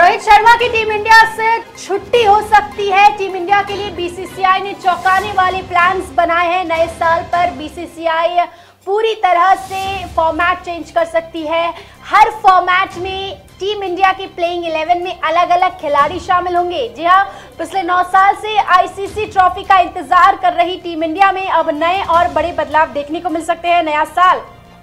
रोहित शर्मा की team India से छुट्टी हो सकती है। टीम इंडिया के लिए बीसीसीआई ने चौंकाने वाले प्लान्स बनाए हैं। नए साल पर बीसीसीआई पूरी तरह से फॉर्मेट चेंज कर सकती है। हर फॉर्मेट में टीम इंडिया की प्लेइंग 11 में अलग अलग खिलाड़ी शामिल होंगे। जी हां, पिछले 9 साल से आईसीसी ट्रॉफी का इंतजार कर रही टीम इंडिया में अब नए और बड़े बदलाव देखने को मिल सकते हैं। नया साल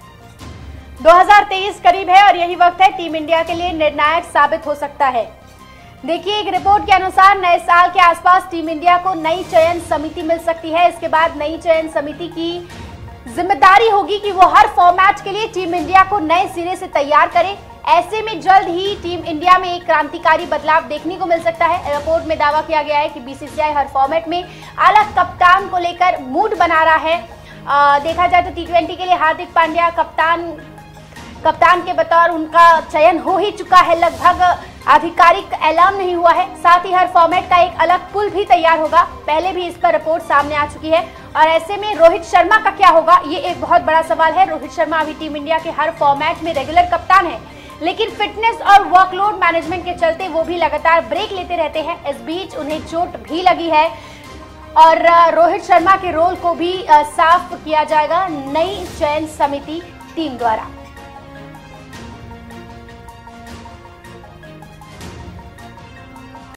2023 करीब है और यही वक्त है टीम इंडिया के लिए निर्णायक साबित हो सकता है। देखिए, एक रिपोर्ट के अनुसार नए साल के आसपास टीम इंडिया को नई चयन समिति मिल सकती है। इसके बाद नई चयन समिति की जिम्मेदारी होगी कि वो हर फॉर्मेट के लिए टीम इंडिया को नए सिरे से तैयार करे। ऐसे में जल्द ही टीम इंडिया में एक क्रांतिकारी बदलाव देखने को मिल सकता है। रिपोर्ट में दावा किया गया है कि बीसीसीआई हर फॉर्मेट में अलग कप्तान को लेकर मूड बना रहा है। देखा जाए तो टी20 के लिए हार्दिक पांड्या कप्तान के बतौर उनका चयन हो ही चुका है। लगभग आधिकारिक ऐलान नहीं हुआ है। साथ ही हर फॉर्मेट का एक अलग पूल भी तैयार होगा। पहले भी इस पर रिपोर्ट सामने आ चुकी है और ऐसे में रोहित शर्मा का क्या होगा, ये एक बहुत बड़ा सवाल है। रोहित शर्मा अभी टीम इंडिया के हर फॉर्मेट में रेगुलर कप्तान है, लेकिन फिटनेस और वर्कलोड मैनेजमेंट के चलते वो भी लगातार ब्रेक लेते रहते हैं। इस बीच उन्हें चोट भी लगी है और रोहित शर्मा के रोल को भी साफ किया जाएगा नई चयन समिति टीम द्वारा।